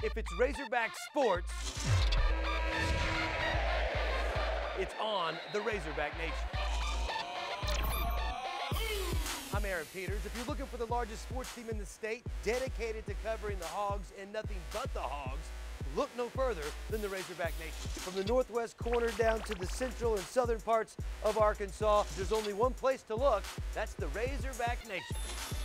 If it's Razorback sports, it's on the Razorback Nation. I'm Aaron Peters. If you're looking for the largest sports team in the state, dedicated to covering the Hogs and nothing but the Hogs, look no further than the Razorback Nation. From the northwest corner down to the central and southern parts of Arkansas, there's only one place to look. That's the Razorback Nation.